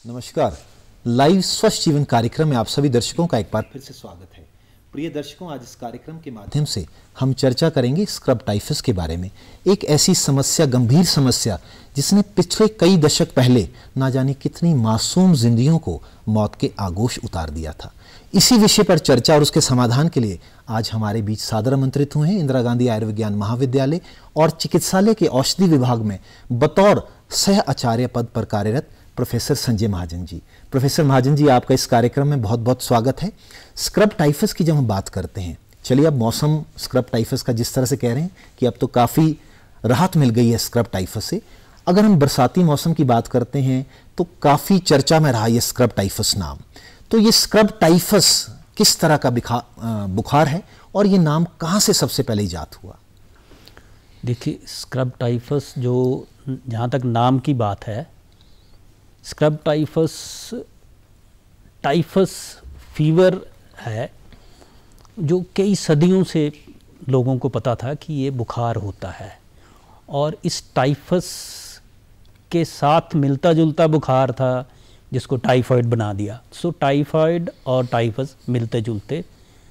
नमस्कार। लाइव स्वस्थ जीवन कार्यक्रम में आप सभी दर्शकों का एक बार फिर से स्वागत है। प्रिय दर्शकों, आज इस कार्यक्रम के माध्यम से हम चर्चा करेंगे स्क्रब टाइफस के बारे में। एक ऐसी समस्या, गंभीर समस्या, जिसने पिछले कई दशक पहले ना जाने कितनी मासूम जिंदगियों को मौत के आगोश उतार दिया था। इसी विषय पर चर्चा और उसके समाधान के लिए आज हमारे बीच सादर आमंत्रित हुए हैं इंदिरा गांधी आयुर्विज्ञान महाविद्यालय और चिकित्सालय के औषधि विभाग में बतौर सह आचार्य पद पर कार्यरत प्रोफेसर संजय महाजन जी। प्रोफेसर महाजन जी, आपका इस कार्यक्रम में बहुत बहुत स्वागत है। स्क्रब टाइफस की जब हम बात करते हैं, चलिए अब मौसम स्क्रब टाइफस का जिस तरह से कह रहे हैं कि अब तो काफ़ी राहत मिल गई है स्क्रब टाइफस से। अगर हम बरसाती मौसम की बात करते हैं तो काफ़ी चर्चा में रहा ये स्क्रब टाइफस नाम। तो ये स्क्रब टाइफस किस तरह का बुखार है और ये नाम कहाँ से सबसे पहले ईजाद हुआ? देखिए, स्क्रब टाइफस जो जहाँ तक नाम की बात है, स्क्रब टाइफस फीवर है जो कई सदियों से लोगों को पता था कि ये बुखार होता है, और इस टाइफस के साथ मिलता जुलता बुखार था जिसको टाइफाइड बना दिया। सो टाइफाइड और टाइफस मिलते जुलते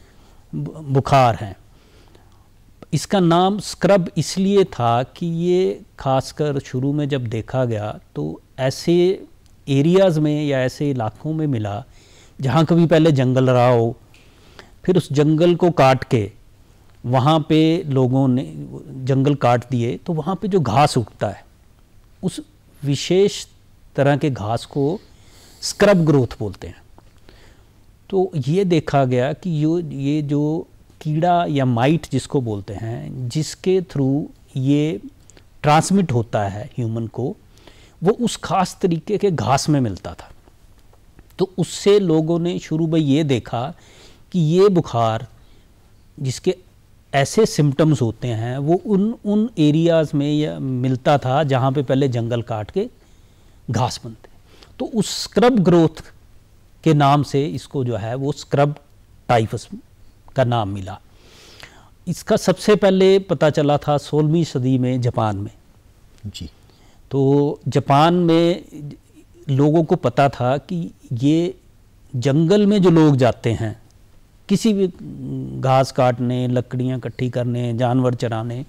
बुखार हैं। इसका नाम स्क्रब इसलिए था कि ये खासकर शुरू में जब देखा गया तो ऐसे एरियाज़ में या ऐसे इलाकों में मिला जहाँ कभी पहले जंगल रहा हो, फिर उस जंगल को काट के वहाँ पे लोगों ने जंगल काट दिए तो वहाँ पे जो घास उगता है उस विशेष तरह के घास को स्क्रब ग्रोथ बोलते हैं। तो ये देखा गया कि ये जो कीड़ा या माइट जिसको बोलते हैं, जिसके थ्रू ये ट्रांसमिट होता है ह्यूमन को, वो उस खास तरीके के घास में मिलता था। तो उससे लोगों ने शुरू में ये देखा कि ये बुखार जिसके ऐसे सिम्टम्स होते हैं वो उन एरियाज़ में या मिलता था जहाँ पे पहले जंगल काट के घास बनते। तो उस स्क्रब ग्रोथ के नाम से इसको जो है वो स्क्रब टाइफस का नाम मिला। इसका सबसे पहले पता चला था 16वीं सदी में जापान में जी। तो जापान में लोगों को पता था कि ये जंगल में जो लोग जाते हैं किसी भी घास काटने, लकड़ियाँ इकट्ठी करने, जानवर चराने,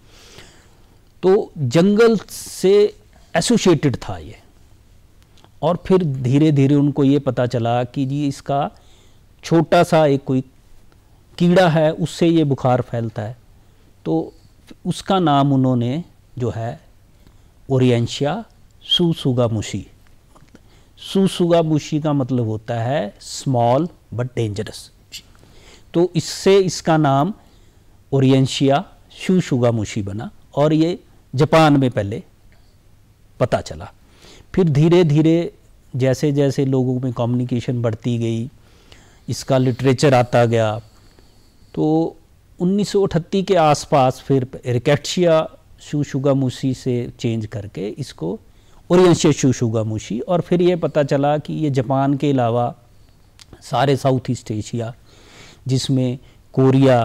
तो जंगल से एसोसिएटेड था ये। और फिर धीरे धीरे उनको ये पता चला कि जी इसका छोटा सा एक कोई कीड़ा है, उससे ये बुखार फैलता है। तो उसका नाम उन्होंने जो है ओरिएंशिया सुसुगामुशी। सुसुगामुशी का मतलब होता है स्मॉल बट डेंजरस। तो इससे इसका नाम ओरिएंशिया सुसुगामुशी बना और ये जापान में पहले पता चला। फिर धीरे धीरे जैसे जैसे लोगों में कम्युनिकेशन बढ़ती गई, इसका लिटरेचर आता गया, तो 1938 के आसपास फिर रिकेट्शिया सुसुगामुशी से चेंज करके इसको ओरिएंशिया सुसुगामुशी, और फिर ये पता चला कि ये जापान के अलावा सारे साउथ ईस्ट एशिया, जिसमें कोरिया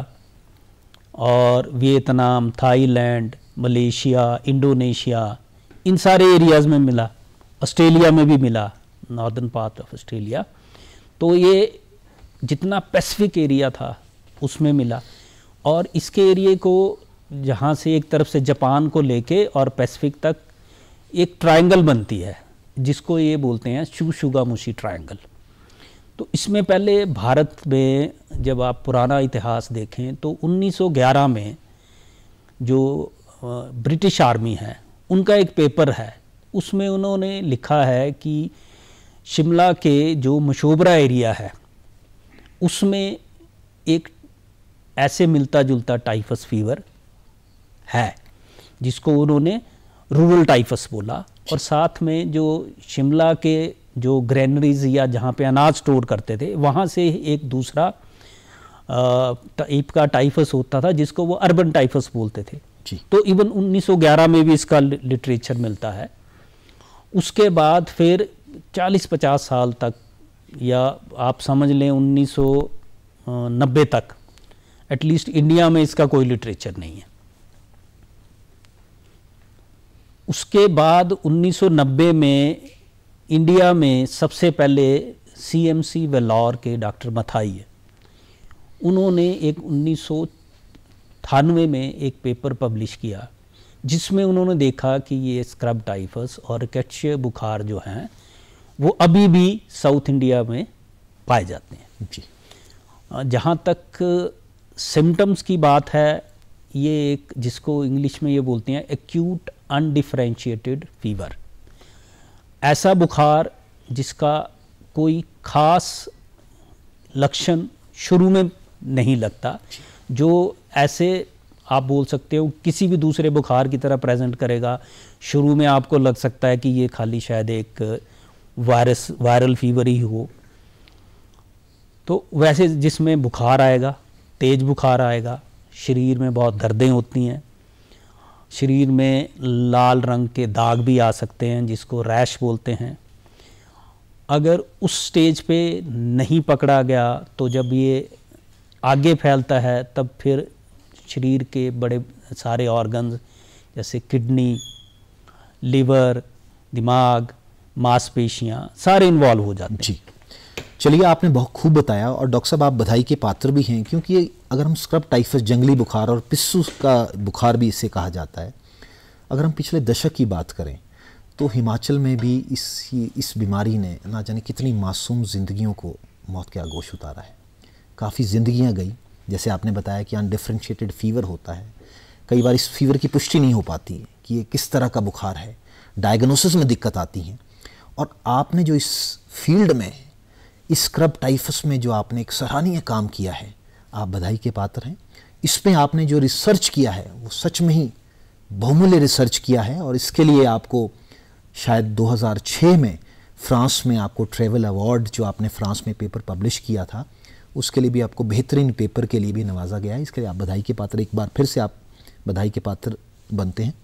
और वियतनाम, थाईलैंड, मलेशिया, इंडोनेशिया, इन सारे एरियाज़ में मिला। ऑस्ट्रेलिया में भी मिला, नॉर्दर्न पार्ट ऑफ ऑस्ट्रेलिया। तो ये जितना पैसिफिक एरिया था उसमें मिला, और इसके एरिए को जहाँ से एक तरफ से जापान को लेके और पैसिफिक तक एक ट्रायंगल बनती है जिसको ये बोलते हैं सुसुगामुशी ट्रायंगल। तो इसमें पहले भारत में जब आप पुराना इतिहास देखें तो 1911 में जो ब्रिटिश आर्मी है उनका एक पेपर है, उसमें उन्होंने लिखा है कि शिमला के जो मशोबरा एरिया है उसमें एक ऐसे मिलता जुलता टाइफस फीवर है जिसको उन्होंने रूरल टाइफस बोला। और साथ में जो शिमला के जो ग्रेनरीज या जहाँ पे अनाज स्टोर करते थे वहाँ से एक दूसरा टाइप का टाइफस होता था जिसको वो अर्बन टाइफस बोलते थे जी। तो इवन 1911 में भी इसका लिटरेचर मिलता है। उसके बाद फिर 40-50 साल तक, या आप समझ लें 1990 तक एटलीस्ट, इंडिया में इसका कोई लिटरेचर नहीं है। उसके बाद 1990 में इंडिया में सबसे पहले CMC वेल्लोर के डॉक्टर मथाई है, उन्होंने एक 1998 में एक पेपर पब्लिश किया जिसमें उन्होंने देखा कि ये स्क्रब टाइफस और रिकेट्शिया बुखार जो हैं वो अभी भी साउथ इंडिया में पाए जाते हैं जी। जहाँ तक सिम्टम्स की बात है, ये एक जिसको इंग्लिश में ये बोलते हैं एक्यूट अनडिफरेंशिएटेड फीवर, ऐसा बुखार जिसका कोई खास लक्षण शुरू में नहीं लगता, जो ऐसे आप बोल सकते हो किसी भी दूसरे बुखार की तरह प्रेजेंट करेगा। शुरू में आपको लग सकता है कि ये खाली शायद एक वायरल फीवर ही हो, तो वैसे जिसमें बुखार आएगा, तेज बुखार आएगा, शरीर में बहुत दर्दें होती हैं, शरीर में लाल रंग के दाग भी आ सकते हैं जिसको रैश बोलते हैं। अगर उस स्टेज पे नहीं पकड़ा गया तो जब ये आगे फैलता है तब फिर शरीर के बड़े सारे ऑर्गन्स जैसे किडनी, लिवर, दिमाग, मांसपेशियां सारे इन्वॉल्व हो जाते हैं। जी, चलिए, आपने बहुत खूब बताया और डॉक्टर साहब आप बधाई के पात्र भी हैं, क्योंकि ये अगर हम स्क्रब टाइफस, जंगली बुखार और पिस्सू का बुखार भी इसे कहा जाता है, अगर हम पिछले दशक की बात करें तो हिमाचल में भी इस बीमारी ने ना जाने कितनी मासूम ज़िंदगियों को मौत के आगोश उतारा है। काफ़ी ज़िंदगियां गई। जैसे आपने बताया कि अनडिफरेंशिएटेड फीवर होता है, कई बार इस फीवर की पुष्टि नहीं हो पाती कि ये किस तरह का बुखार है, डायग्नोसिस में दिक्कत आती हैं। और आपने जो इस फील्ड में, इस स्क्रब टाइफस में जो आपने एक सराहनीय काम किया है, आप बधाई के पात्र हैं। इसमें आपने जो रिसर्च किया है वो सच में ही बहुमूल्य रिसर्च किया है, और इसके लिए आपको शायद 2006 में फ्रांस में आपको ट्रैवल अवार्ड, जो आपने फ्रांस में पेपर पब्लिश किया था, उसके लिए भी आपको बेहतरीन पेपर के लिए भी नवाजा गया है। इसके लिए आप बधाई के पात्र, एक बार फिर से आप बधाई के पात्र बनते हैं।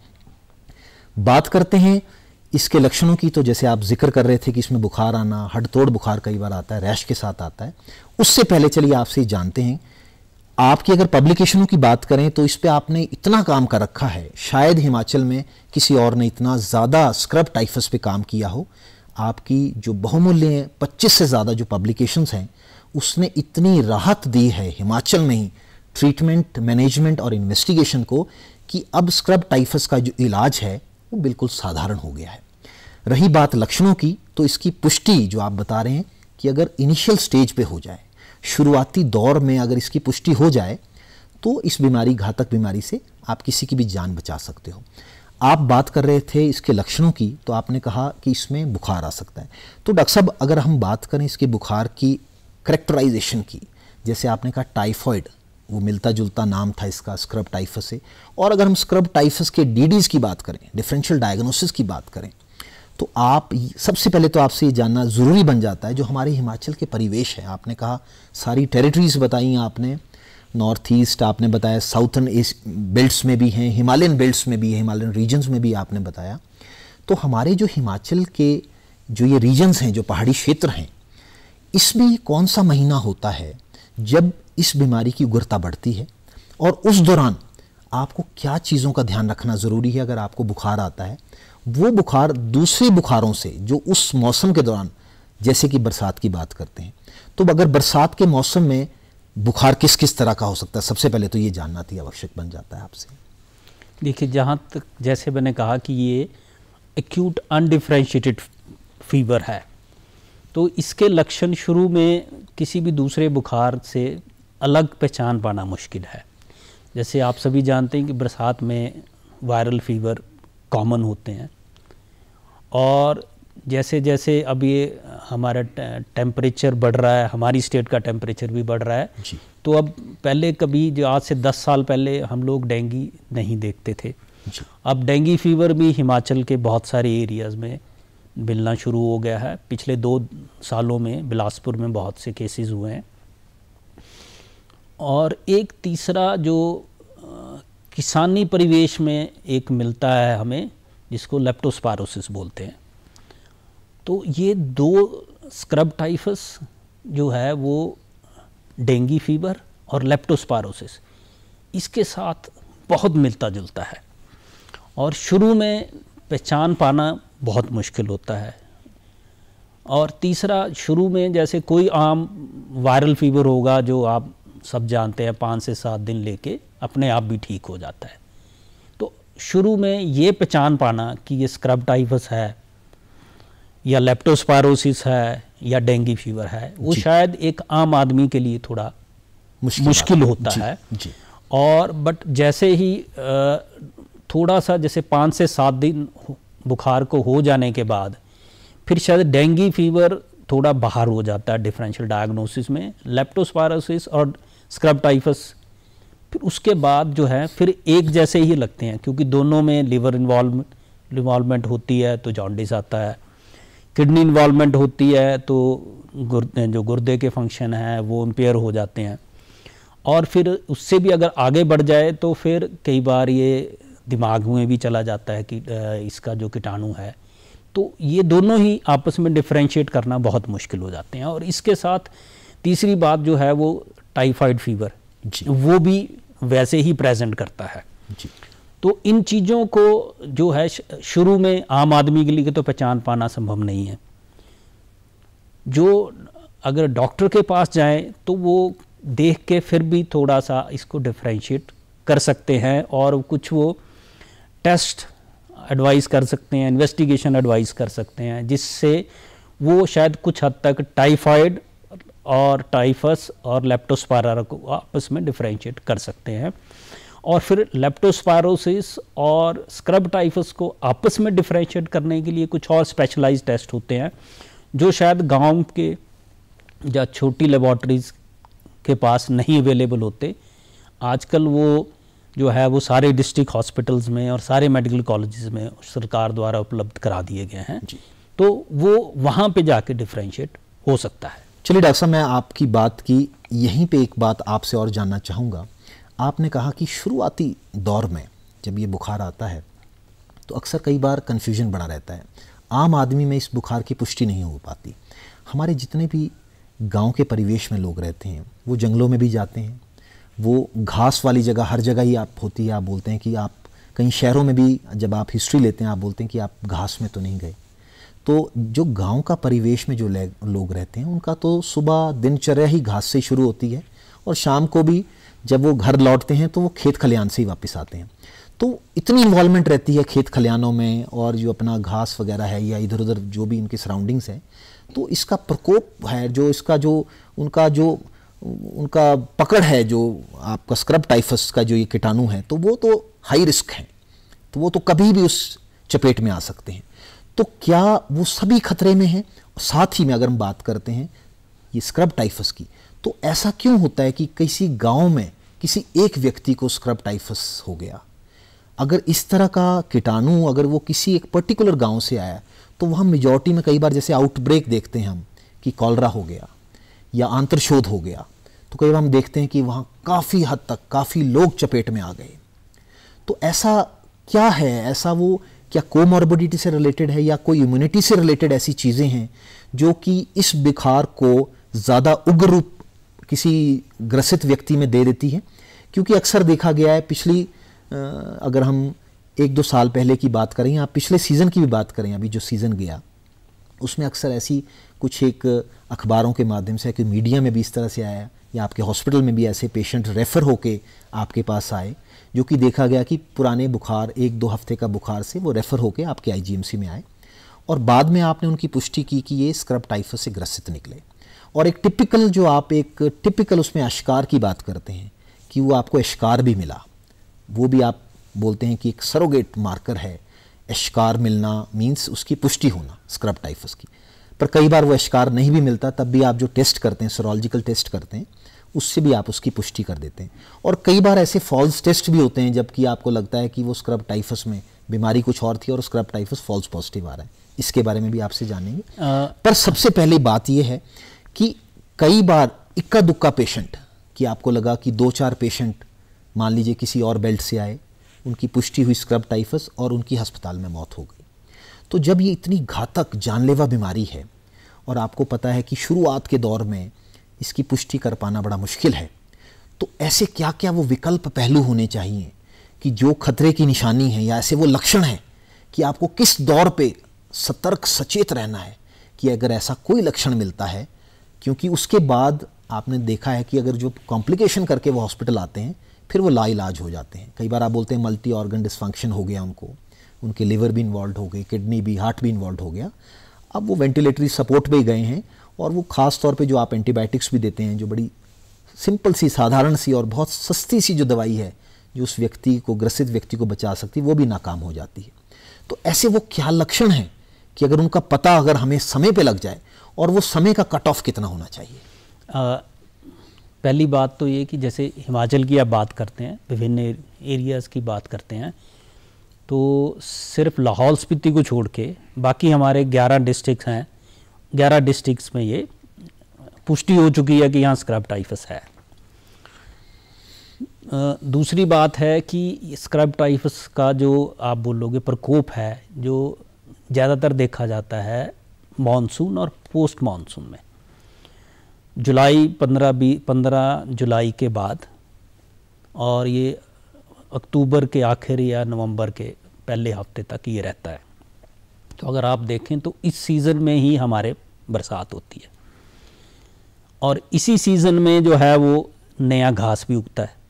बात करते हैं इसके लक्षणों की, तो जैसे आप जिक्र कर रहे थे कि इसमें बुखार आना, हड़तोड़ बुखार कई बार आता है, रैश के साथ आता है। उससे पहले चलिए आपसे जानते हैं, आपकी अगर पब्लिकेशनों की बात करें तो इस पे आपने इतना काम कर रखा है, शायद हिमाचल में किसी और ने इतना ज़्यादा स्क्रब टाइफस पे काम किया हो। आपकी जो बहुमूल्य 25 से ज़्यादा जो पब्लिकेशंस हैं, उसने इतनी राहत दी है हिमाचल में ही ट्रीटमेंट, मैनेजमेंट और इन्वेस्टिगेशन को, कि अब स्क्रब टाइफस का जो इलाज है वो बिल्कुल साधारण हो गया है। रही बात लक्षणों की, तो इसकी पुष्टि जो आप बता रहे हैं कि अगर इनिशियल स्टेज पे हो जाए, शुरुआती दौर में अगर इसकी पुष्टि हो जाए, तो इस बीमारी, घातक बीमारी से आप किसी की भी जान बचा सकते हो। आप बात कर रहे थे इसके लक्षणों की, तो आपने कहा कि इसमें बुखार आ सकता है। तो डॉक्टर साहब अगर हम बात करें इसके बुखार की करेक्टराइजेशन की, जैसे आपने कहा टाइफॉइड, वो मिलता जुलता नाम था इसका स्क्रब टाइफस से, और अगर हम स्क्रब टाइफस के DDs की बात करें, डिफरेंशियल डायग्नोसिस की बात करें, तो आप सबसे पहले तो आपसे ये जानना ज़रूरी बन जाता है जो हमारे हिमाचल के परिवेश है। आपने कहा सारी टेरिटरीज़ बताई आपने, नॉर्थ ईस्ट आपने बताया, साउथर्न बेल्ट्स में भी हैं, हिमालयन बेल्ट्स में भी है, हिमालयन रीजन्स में भी आपने बताया। तो हमारे जो हिमाचल के जो ये रीजन्स हैं, जो पहाड़ी क्षेत्र हैं, इसमें कौन सा महीना होता है जब इस बीमारी की उग्रता बढ़ती है, और उस दौरान आपको क्या चीज़ों का ध्यान रखना ज़रूरी है? अगर आपको बुखार आता है, वो बुखार दूसरे बुखारों से जो उस मौसम के दौरान, जैसे कि बरसात की बात करते हैं, तो अगर बरसात के मौसम में बुखार किस किस तरह का हो सकता है, सबसे पहले तो ये जानना अति आवश्यक बन जाता है आपसे। देखिए, जहाँ तक जैसे मैंने कहा कि ये एक्यूट अनडिफरेंशिएटेड फीवर है, तो इसके लक्षण शुरू में किसी भी दूसरे बुखार से अलग पहचान पाना मुश्किल है। जैसे आप सभी जानते हैं कि बरसात में वायरल फीवर कॉमन होते हैं, और जैसे जैसे अब ये हमारा टेम्परेचर बढ़ रहा है, हमारी स्टेट का टेम्परेचर भी बढ़ रहा है जी। तो अब पहले कभी जो आज से 10 साल पहले हम लोग डेंगू नहीं देखते थे जी। अब डेंगू फीवर भी हिमाचल के बहुत सारे एरियाज़ में मिलना शुरू हो गया है। पिछले 2 सालों में बिलासपुर में बहुत से केसेस हुए हैं। और एक तीसरा जो किसानी परिवेश में एक मिलता है हमें, जिसको लेप्टोस्पायरोसिस बोलते हैं। तो ये 2 स्क्रब टाइफस जो है वो डेंगू फीवर और लेप्टोस्पायरोसिस इसके साथ बहुत मिलता जुलता है, और शुरू में पहचान पाना बहुत मुश्किल होता है। और तीसरा, शुरू में जैसे कोई आम वायरल फीवर होगा जो आप सब जानते हैं 5 से 7 दिन लेके अपने आप भी ठीक हो जाता है। तो शुरू में ये पहचान पाना कि ये स्क्रब टाइफस है या लेप्टोस्पायरोसिस है या डेंगू फीवर है, वो शायद एक आम आदमी के लिए थोड़ा मुश्किल होता है। और बट जैसे ही थोड़ा सा जैसे 5 से 7 दिन बुखार को हो जाने के बाद फिर शायद डेंगू फीवर थोड़ा बाहर हो जाता है डिफरेंशियल डायग्नोसिस में, लेप्टोस्पायरोसिस और स्क्रब टाइफस फिर उसके बाद जो है फिर एक जैसे ही लगते हैं, क्योंकि दोनों में लिवर इन्वॉल्वमेंट होती है तो जॉन्डिस आता है, किडनी इन्वॉल्वमेंट होती है तो जो गुर्दे के फंक्शन हैं वो इम्पेयर हो जाते हैं, और फिर उससे भी अगर आगे बढ़ जाए तो फिर कई बार ये दिमाग में भी चला जाता है कि इसका जो कीटाणु है। तो ये दोनों ही आपस में डिफरेंशिएट करना बहुत मुश्किल हो जाते हैं। और इसके साथ तीसरी बात जो है वो टाइफाइड फीवर, वो भी वैसे ही प्रेजेंट करता है जी। तो इन चीज़ों को जो है शुरू में आम आदमी के लिए तो पहचान पाना संभव नहीं है। जो अगर डॉक्टर के पास जाएं तो वो देख के फिर भी थोड़ा सा इसको डिफरेंशिएट कर सकते हैं और कुछ वो टेस्ट एडवाइस कर सकते हैं, इन्वेस्टिगेशन एडवाइस कर सकते हैं, जिससे वो शायद कुछ हद तक टाइफाइड और टाइफस और लेप्टोस्पायरा को आपस में डिफरेंशिएट कर सकते हैं। और फिर लेप्टोस्पायरोसिस और स्क्रब टाइफस को आपस में डिफरेंशिएट करने के लिए कुछ और स्पेशलाइज्ड टेस्ट होते हैं जो शायद गांव के या छोटी लेबॉर्ट्रीज के पास नहीं अवेलेबल होते। आजकल वो जो है वो सारे डिस्ट्रिक्ट हॉस्पिटल्स में और सारे मेडिकल कॉलेजेस में सरकार द्वारा उपलब्ध करा दिए गए हैं, तो वो वहाँ पे जाके डिफरेंशिएट हो सकता है। चलिए डॉक्टर साहब, मैं आपकी बात की यहीं पे एक बात आपसे और जानना चाहूँगा। आपने कहा कि शुरुआती दौर में जब ये बुखार आता है तो अक्सर कई बार कन्फ्यूजन बना रहता है, आम आदमी में इस बुखार की पुष्टि नहीं हो पाती। हमारे जितने भी गांव के परिवेश में लोग रहते हैं वो जंगलों में भी जाते हैं, वो घास वाली जगह हर जगह ही आप होती है, आप बोलते हैं कि आप कहीं शहरों में भी जब आप हिस्ट्री लेते हैं आप बोलते हैं कि आप घास में तो नहीं गए। तो जो गांव का परिवेश में जो लोग रहते हैं उनका तो सुबह दिनचर्या ही घास से शुरू होती है और शाम को भी जब वो घर लौटते हैं तो वो खेत खलिहान से ही वापस आते हैं। तो इतनी इन्वॉल्वमेंट रहती है खेत खलिहानों में और जो अपना घास वगैरह है या इधर उधर जो भी इनके सराउंडिंग्स है, तो इसका प्रकोप है जो इसका जो उनका पकड़ है जो आपका स्क्रब टाइफस का जो ये कीटाणु है, तो वो तो हाई रिस्क है, तो वो तो कभी भी उस चपेट में आ सकते हैं। तो क्या वो सभी खतरे में हैं? साथ ही में अगर हम बात करते हैं ये स्क्रब टाइफस की, तो ऐसा क्यों होता है कि किसी गांव में किसी एक व्यक्ति को स्क्रब टाइफस हो गया? अगर इस तरह का कीटाणु अगर वो किसी एक पर्टिकुलर गांव से आया तो वहाँ मेजॉरिटी में कई बार जैसे आउटब्रेक देखते हैं हम कि कॉलरा हो गया या आंत्रशोथ हो गया, तो कई बार हम देखते हैं कि वहाँ काफ़ी हद तक काफ़ी लोग चपेट में आ गए। तो ऐसा क्या है? ऐसा वो क्या कोमॉर्बिडिटी से रिलेटेड है या कोई इम्यूनिटी से रिलेटेड ऐसी चीज़ें हैं जो कि इस बुखार को ज़्यादा उग्र रूप किसी ग्रसित व्यक्ति में दे देती है? क्योंकि अक्सर देखा गया है, पिछली अगर हम 1-2 साल पहले की बात करें या पिछले सीज़न की भी बात करें, अभी जो सीज़न गया उसमें अक्सर ऐसी कुछ एक अखबारों के माध्यम से कि मीडिया में भी इस तरह से आया या आपके हॉस्पिटल में भी ऐसे पेशेंट रेफ़र होके आपके पास आए जो कि देखा गया कि पुराने बुखार 1-2 हफ्ते का बुखार से वो रेफ़र होके आपके आईजीएमसी में आए और बाद में आपने उनकी पुष्टि की कि ये स्क्रब टाइफस से ग्रसित निकले। और एक टिपिकल उसमें अश्कार की बात करते हैं कि वो आपको अश्कार भी मिला, वो भी आप बोलते हैं कि एक सरोगेट मार्कर है। अश्कार मिलना मीन्स उसकी पुष्टि होना स्क्रब टाइफस की। पर कई बार वो अश्कार नहीं भी मिलता, तब भी आप जो टेस्ट करते हैं, सेरोलॉजिकल टेस्ट करते हैं, उससे भी आप उसकी पुष्टि कर देते हैं। और कई बार ऐसे फॉल्स टेस्ट भी होते हैं जबकि आपको लगता है कि वो स्क्रब टाइफस में बीमारी कुछ और थी और स्क्रब टाइफस फॉल्स पॉजिटिव आ रहा है। इसके बारे में भी आपसे जानेंगे। पर सबसे पहले बात यह है कि कई बार इक्का दुक्का पेशेंट कि आपको लगा कि 2-4 पेशेंट मान लीजिए किसी और बेल्ट से आए, उनकी पुष्टि हुई स्क्रब टाइफस और उनकी अस्पताल में मौत हो गई। तो जब ये इतनी घातक जानलेवा बीमारी है और आपको पता है कि शुरुआत के दौर में इसकी पुष्टि कर पाना बड़ा मुश्किल है, तो ऐसे क्या क्या वो विकल्प पहलू होने चाहिए कि जो खतरे की निशानी है या ऐसे वो लक्षण हैं कि आपको किस दौर पे सतर्क सचेत रहना है कि अगर ऐसा कोई लक्षण मिलता है, क्योंकि उसके बाद आपने देखा है कि अगर जो कॉम्प्लिकेशन करके वो हॉस्पिटल आते हैं फिर वो लाइलाज हो जाते हैं। कई बार आप बोलते हैं मल्टी ऑर्गन डिसफंक्शन हो गया उनको, उनके लिवर भी इन्वॉल्व हो गई, किडनी भी, हार्ट भी इन्वॉल्व हो गया, अब वो वेंटिलेटरी सपोर्ट पे गए हैं। और वो ख़ास तौर पे जो आप एंटीबायोटिक्स भी देते हैं, जो बड़ी सिंपल सी, साधारण सी और बहुत सस्ती सी जो दवाई है जो उस व्यक्ति को, ग्रसित व्यक्ति को बचा सकती है, वो भी नाकाम हो जाती है। तो ऐसे वो क्या लक्षण हैं कि अगर उनका पता अगर हमें समय पे लग जाए, और वो समय का कट ऑफ कितना होना चाहिए? पहली बात तो ये कि जैसे हिमाचल की आप बात करते हैं, विभिन्न एरियाज़ की बात करते हैं, तो सिर्फ लाहौल स्पीति को छोड़ के बाकी हमारे 11 डिस्ट्रिक्ट्स हैं। 11 डिस्ट्रिक्ट्स में ये पुष्टि हो चुकी है कि यहाँ स्क्रब टाइफस है। दूसरी बात है कि स्क्रब टाइफस का जो आप बोलोगे प्रकोप है, जो ज़्यादातर देखा जाता है मॉनसून और पोस्ट मॉनसून में। जुलाई 15 जुलाई के बाद, और ये अक्टूबर के आखिर या नवंबर के पहले हफ्ते तक ये रहता है। तो अगर आप देखें तो इस सीज़न में ही हमारे बरसात होती है, और इसी सीज़न में जो है वो नया घास भी उगता है।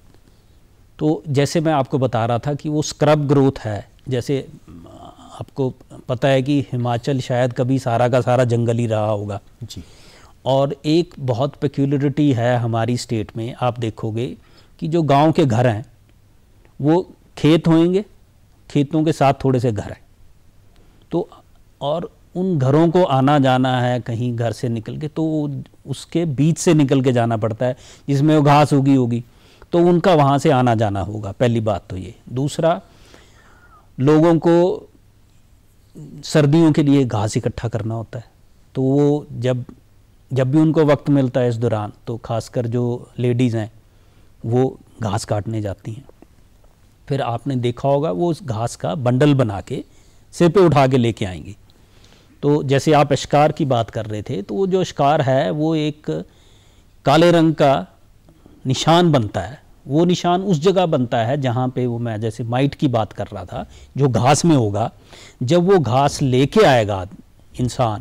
तो जैसे मैं आपको बता रहा था कि वो स्क्रब ग्रोथ है, जैसे आपको पता है कि हिमाचल शायद कभी सारा का सारा जंगल ही रहा होगा जी। और एक बहुत पेक्यूलरिटी है हमारी स्टेट में, आप देखोगे कि जो गांव के घर हैं वो खेत होंगे, खेतों के साथ थोड़े से घर हैं, तो और उन घरों को आना जाना है कहीं घर से निकल के, तो उसके बीच से निकल के जाना पड़ता है जिसमें वो घास उगी होगी, तो उनका वहाँ से आना जाना होगा। पहली बात तो ये। दूसरा, लोगों को सर्दियों के लिए घास इकट्ठा करना होता है, तो वो जब भी उनको वक्त मिलता है इस दौरान, तो खासकर जो लेडीज़ हैं वो घास काटने जाती हैं। फिर आपने देखा होगा वो उस घास का बंडल बना के सिर पे उठा के लेके आएंगी। तो जैसे आप अश्कार की बात कर रहे थे, तो वो जो अश्कार है वो एक काले रंग का निशान बनता है। वो निशान उस जगह बनता है जहाँ पे वो, मैं जैसे माइट की बात कर रहा था, जो घास में होगा, जब वो घास लेके आएगा इंसान,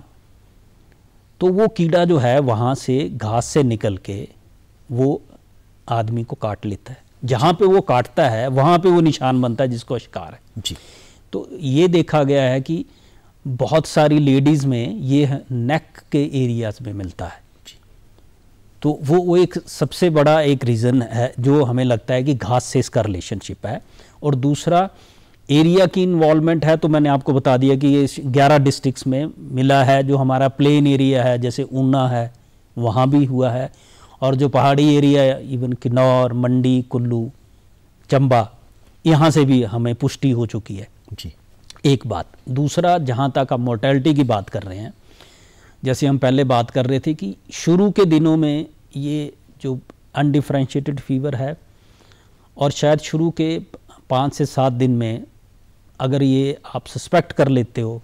तो वो कीड़ा जो है वहाँ से घास से निकल के वो आदमी को काट लेता है। जहाँ पे वो काटता है वहाँ पे वो निशान बनता है जिसको अश्कार है जी। तो ये देखा गया है कि बहुत सारी लेडीज़ में ये नेक के एरियाज में मिलता है। तो वो एक सबसे बड़ा एक रीज़न है जो हमें लगता है कि घास से इसका रिलेशनशिप है। और दूसरा, एरिया की इन्वॉल्वमेंट है, तो मैंने आपको बता दिया कि ये 11 डिस्ट्रिक्ट्स में मिला है। जो हमारा प्लेन एरिया है जैसे ऊना है, वहाँ भी हुआ है, और जो पहाड़ी एरिया है इवन किन्नौर, मंडी, कुल्लू, चंबा, यहाँ से भी हमें पुष्टि हो चुकी है जी। एक बात। दूसरा, जहाँ तक आप मोर्टेलिटी की बात कर रहे हैं, जैसे हम पहले बात कर रहे थे कि शुरू के दिनों में ये जो अनडिफरेंशिएटेड फीवर है, और शायद शुरू के 5 से 7 दिन में अगर ये आप सस्पेक्ट कर लेते हो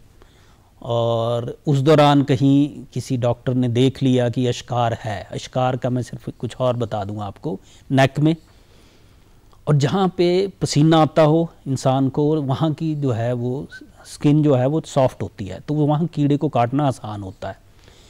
और उस दौरान कहीं किसी डॉक्टर ने देख लिया कि अश्कार है, अश्कार का मैं सिर्फ कुछ और बता दूंगा आपको, नेक में, और जहाँ पे पसीना आता हो इंसान को, वहाँ की जो है वो स्किन जो है वो सॉफ्ट होती है, तो वो वहाँ कीड़े को काटना आसान होता है।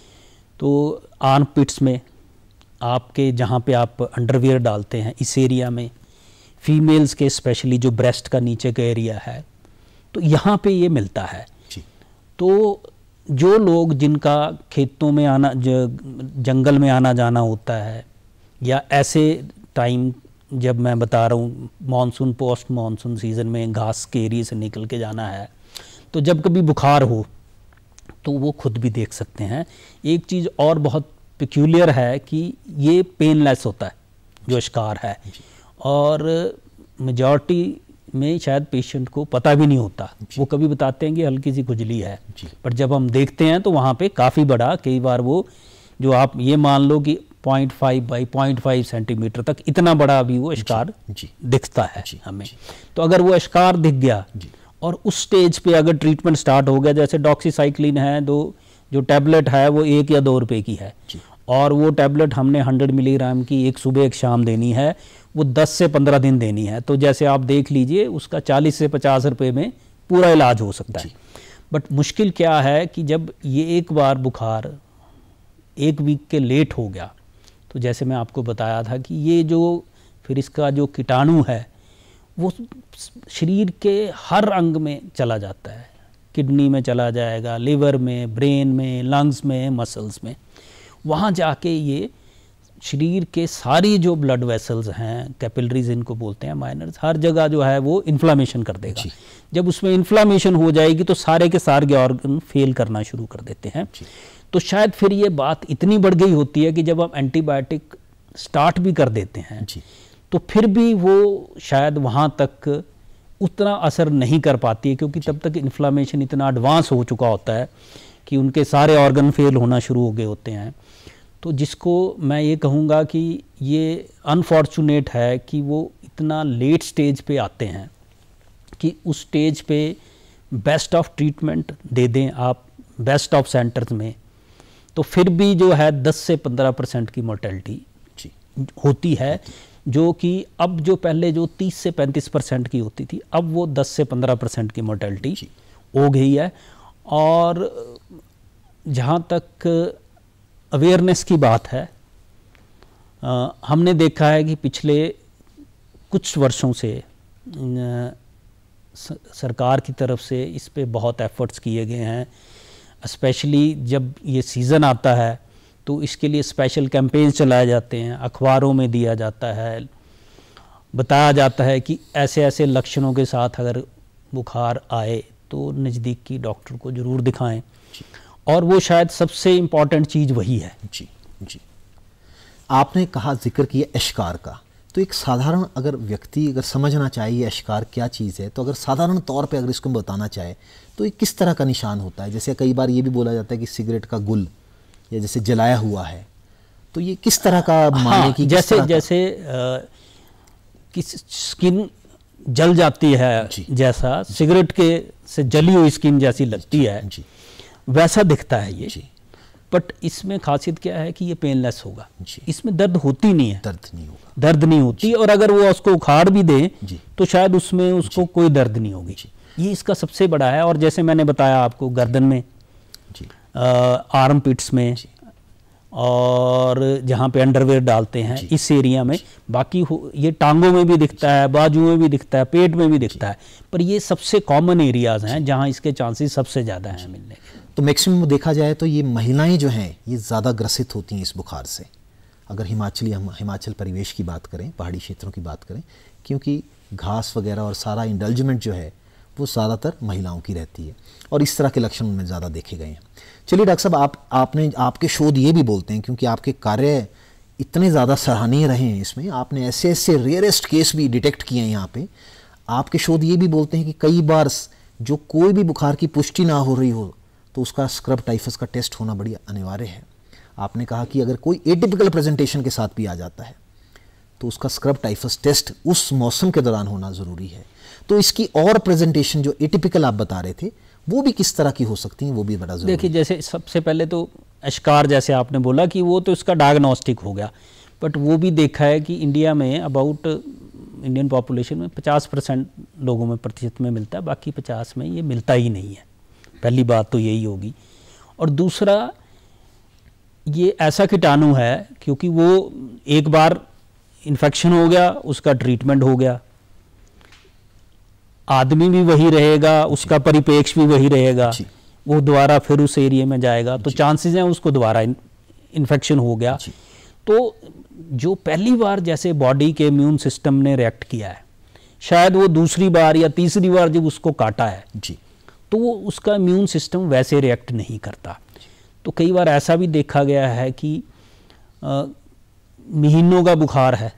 तो आर्म पिट्स में आपके जहाँ पे आप अंडरवियर डालते हैं, इस एरिया में फीमेल्स के स्पेशली जो ब्रेस्ट का नीचे का एरिया है, तो यहाँ पे ये मिलता है जी। तो जो लोग जिनका खेतों में आना, जंगल में आना जाना होता है, या ऐसे टाइम जब मैं बता रहा हूँ मानसून, पोस्ट मानसून सीज़न में घास के एरिया से निकल के जाना है, तो जब कभी बुखार हो तो वो खुद भी देख सकते हैं। एक चीज़ और बहुत पिक्यूलियर है कि ये पेनलेस होता है जो अश्कार है, और मेजॉरिटी में शायद पेशेंट को पता भी नहीं होता। वो कभी बताते हैं कि हल्की सी खुजली है, पर जब हम देखते हैं तो वहाँ पे काफ़ी बड़ा, कई बार वो जो आप ये मान लो कि 0.5 बाई 0.5 सेंटीमीटर तक इतना बड़ा भी वो अश्कार दिखता है हमें। तो अगर वो अश्कार दिख गया और उस स्टेज पे अगर ट्रीटमेंट स्टार्ट हो गया, जैसे डॉक्सीसाइक्लिन है, जो टैबलेट है वो 1 या 2 रुपए की है, और वो टैबलेट हमने 100 मिलीग्राम की एक सुबह एक शाम देनी है, वो 10 से 15 दिन देनी है। तो जैसे आप देख लीजिए उसका 40 से 50 रुपए में पूरा इलाज हो सकता है। बट मुश्किल क्या है कि जब ये एक बार बुखार 1 वीक के लेट हो गया, तो जैसे मैं आपको बताया था कि ये जो फिर इसका जो कीटाणु है वो शरीर के हर अंग में चला जाता है, किडनी में चला जाएगा, लिवर में, ब्रेन में, लंग्स में, मसल्स में। वहाँ जाके ये शरीर के सारी जो ब्लड वेसल्स हैं, कैपिलरीज इनको बोलते हैं, माइनर्स, हर जगह जो है वो इन्फ्लामेशन कर देगा। जब उसमें इन्फ्लामेशन हो जाएगी तो सारे के सारे ऑर्गन फेल करना शुरू कर देते हैं। तो शायद फिर ये बात इतनी बढ़ गई होती है कि जब हम एंटीबायोटिक स्टार्ट भी कर देते हैं तो फिर भी वो शायद वहाँ तक उतना असर नहीं कर पाती है, क्योंकि तब तक इन्फ्लामेशन इतना एडवांस हो चुका होता है कि उनके सारे ऑर्गन फेल होना शुरू हो गए होते हैं। तो जिसको मैं ये कहूँगा कि ये अनफॉर्चुनेट है कि वो इतना लेट स्टेज पे आते हैं कि उस स्टेज पे बेस्ट ऑफ ट्रीटमेंट दे दें आप बेस्ट ऑफ सेंटर्स में, तो फिर भी जो है 10 से 15% की मोर्टेलिटी होती है, जो कि अब जो पहले जो 30 से 35% की होती थी, अब वो 10 से 15% की मोर्टेलिटी हो गई है। और जहाँ तक अवेयरनेस की बात है, हमने देखा है कि पिछले कुछ वर्षों से सरकार की तरफ से इस पे बहुत एफर्ट्स किए गए हैं। स्पेशली जब ये सीज़न आता है तो इसके लिए स्पेशल कैंपेन्स चलाए जाते हैं, अखबारों में दिया जाता है, बताया जाता है कि ऐसे ऐसे लक्षणों के साथ अगर बुखार आए तो नज़दीकी डॉक्टर को ज़रूर दिखाएं। और वो शायद सबसे इम्पॉर्टेंट चीज़ वही है। जी जी, आपने कहा, जिक्र किया एशकार का, तो एक साधारण अगर व्यक्ति अगर समझना चाहिए एशकार क्या चीज़ है, तो अगर साधारण तौर पे अगर इसको बताना चाहे तो ये किस तरह का निशान होता है? जैसे कई बार ये भी बोला जाता है कि सिगरेट का गुल या जैसे जलाया हुआ है, तो ये किस तरह का माने की जैसे किस स्किन जल जाती है, जैसा सिगरेट के से जली हुई स्किन जैसी लगती है, वैसा दिखता है ये। बट इसमें खासियत क्या है कि ये पेनलेस होगा, इसमें दर्द होती नहीं है, दर्द नहीं होती। और अगर वो उसको उखाड़ भी दे तो शायद उसमें उसको कोई दर्द नहीं होगी। ये इसका सबसे बड़ा है। और जैसे मैंने बताया आपको, गर्दन में, आर्म पिट्स में, और जहाँ पे अंडरवेयर डालते हैं इस एरिया में, बाकी ये टांगों में भी दिखता है, बाजुओं में भी दिखता है, पेट में भी दिखता है, पर ये सबसे कॉमन एरियाज हैं जहाँ इसके चांसेस सबसे ज़्यादा हैं मिलने के। तो मैक्सिमम देखा जाए तो ये महिलाएं जो हैं ये ज़्यादा ग्रसित होती हैं इस बुखार से, अगर हम हिमाचल परिवेश की बात करें, पहाड़ी क्षेत्रों की बात करें, क्योंकि घास वगैरह और सारा इंडल्जमेंट जो है वो ज़्यादातर महिलाओं की रहती है और इस तरह के लक्षण उनमें ज़्यादा देखे गए हैं। चलिए डॉक्टर साहब, आपके शोध ये भी बोलते हैं, क्योंकि आपके कार्य इतने ज़्यादा सराहनीय रहे हैं, इसमें आपने ऐसे ऐसे रेयरेस्ट केस भी डिटेक्ट किए हैं यहाँ पे। आपके शोध ये भी बोलते हैं कि कई बार जो कोई भी बुखार की पुष्टि ना हो रही हो तो उसका स्क्रब टाइफस का टेस्ट होना बड़ी अनिवार्य है। आपने कहा कि अगर कोई एटिपिकल प्रेजेंटेशन के साथ भी आ जाता है तो उसका स्क्रब टाइफस टेस्ट उस मौसम के दौरान होना ज़रूरी है। तो इसकी और प्रेजेंटेशन जो एटिपिकल आप बता रहे थे वो भी किस तरह की हो सकती हैं, वो भी बड़ा ज़रूरी है। देखिए, जैसे सबसे पहले तो एशकार, जैसे आपने बोला कि वो तो इसका डायग्नोस्टिक हो गया, बट वो भी देखा है कि इंडिया में अबाउट इंडियन पॉपुलेशन में 50% लोगों में प्रतिशत में मिलता है, बाकी 50 में ये मिलता ही नहीं है। पहली बात तो यही होगी। और दूसरा, ये ऐसा कीटाणु है क्योंकि वो एक बार इन्फेक्शन हो गया, उसका ट्रीटमेंट हो गया, आदमी भी वही रहेगा, उसका परिपेक्ष भी वही रहेगा, वो दोबारा फिर उस एरिया में जाएगा, तो चांसेस हैं उसको दोबारा इन्फेक्शन हो गया। तो जो पहली बार जैसे बॉडी के इम्यून सिस्टम ने रिएक्ट किया है, शायद वो दूसरी बार या तीसरी बार जब उसको काटा है तो वो उसका इम्यून सिस्टम वैसे रिएक्ट नहीं करता। तो कई बार ऐसा भी देखा गया है कि महीनों का बुखार है,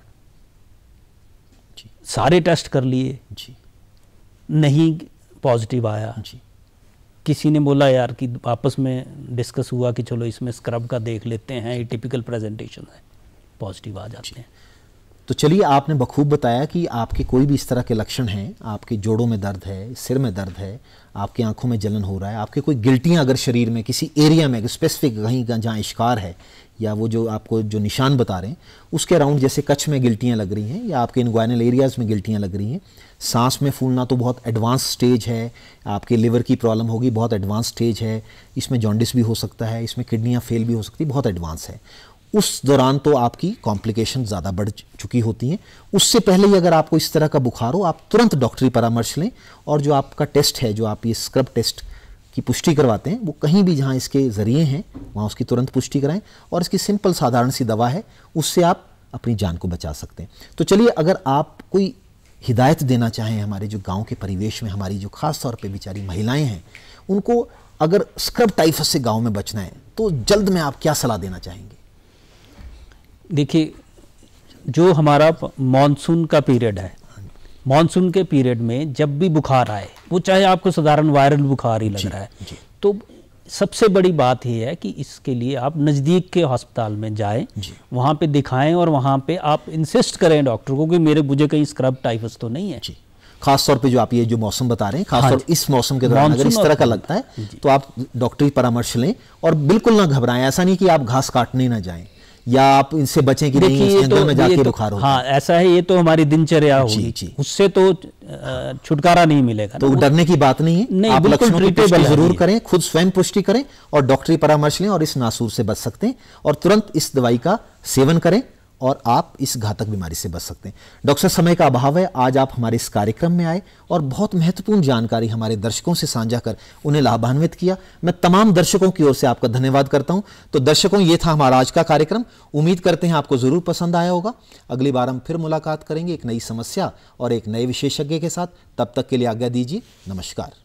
सारे टेस्ट कर लिए, नहीं पॉजिटिव आया, किसी ने बोला यार कि आपस में डिस्कस हुआ कि चलो इसमें स्क्रब का देख लेते हैं, एटिपिकल प्रेजेंटेशन है, पॉजिटिव आ जाते हैं। तो चलिए, आपने बखूब बताया कि आपके कोई भी इस तरह के लक्षण हैं, आपके जोड़ों में दर्द है, सिर में दर्द है, आपकी आंखों में जलन हो रहा है, आपके कोई गिल्टियाँ अगर शरीर में किसी एरिया में स्पेसिफिक कहीं जहाँ इश्कार है, या वो जो आपको जो निशान बता रहे हैं उसके अराउंड, जैसे कच्छ में गिल्टियाँ लग रही हैं या आपके इनग्वाइनल एरियाज़ में गिल्टियाँ लग रही हैं, सांस में फूलना तो बहुत एडवांस स्टेज है, आपके लिवर की प्रॉब्लम होगी, बहुत एडवांस स्टेज है, इसमें जॉन्डिस भी हो सकता है, इसमें किडनियाँ फेल भी हो सकती है, बहुत एडवांस है। उस दौरान तो आपकी कॉम्प्लिकेशन ज़्यादा बढ़ चुकी होती हैं। उससे पहले ही अगर आपको इस तरह का बुखार हो, आप तुरंत डॉक्टरी परामर्श लें, और जो आपका टेस्ट है, जो आप ये स्क्रब टेस्ट की पुष्टि करवाते हैं, वो कहीं भी जहाँ इसके ज़रिए हैं वहाँ उसकी तुरंत पुष्टि कराएं, और इसकी सिंपल साधारण सी दवा है, उससे आप अपनी जान को बचा सकते हैं। तो चलिए, अगर आप कोई हिदायत देना चाहें हमारे जो गांव के परिवेश में हमारी जो ख़ास तौर पे बेचारी महिलाएं हैं, उनको अगर स्क्रब टाइफस से गांव में बचना है तो जल्द में आप क्या सलाह देना चाहेंगे? देखिए, जो हमारा मॉनसून का पीरियड है, मॉनसून के पीरियड में जब भी बुखार आए, वो चाहे आपको साधारण वायरल बुखार ही लग रहा है, तो सबसे बड़ी बात ये है कि इसके लिए आप नज़दीक के अस्पताल में जाएं, वहाँ पे दिखाएं, और वहाँ पे आप इंसिस्ट करें डॉक्टर को कि मुझे कहीं स्क्रब टाइफस तो नहीं है। खास तौर पे जो आप ये जो मौसम बता रहे हैं, खास तौर इस मौसम के दौरान अगर इस तरह का लगता है तो आप डॉक्टरी परामर्श लें, और बिल्कुल ना घबराएं। ऐसा नहीं कि आप घास काटने ना जाएं या आप इनसे बचें कि नहीं इस जंगल में जाके बुखार हो। हाँ, ऐसा है, ये तो हमारी दिनचर्या होगी, उससे तो छुटकारा नहीं मिलेगा। तो डरने की बात नहीं है, आप लक्षणों की पुष्टि जरूर करें, खुद स्वयं पुष्टि करें और डॉक्टरी परामर्श लें, और इस नासूर से बच सकते हैं, और तुरंत इस दवाई का सेवन करें और आप इस घातक बीमारी से बच सकते हैं। डॉक्टर, समय का अभाव है, आज आप हमारे इस कार्यक्रम में आए और बहुत महत्वपूर्ण जानकारी हमारे दर्शकों से साझा कर उन्हें लाभान्वित किया। मैं तमाम दर्शकों की ओर से आपका धन्यवाद करता हूं। तो दर्शकों, ये था हमारा आज का कार्यक्रम। उम्मीद करते हैं आपको जरूर पसंद आया होगा। अगली बार हम फिर मुलाकात करेंगे एक नई समस्या और एक नए विशेषज्ञ के साथ। तब तक के लिए आज्ञा दीजिए। नमस्कार।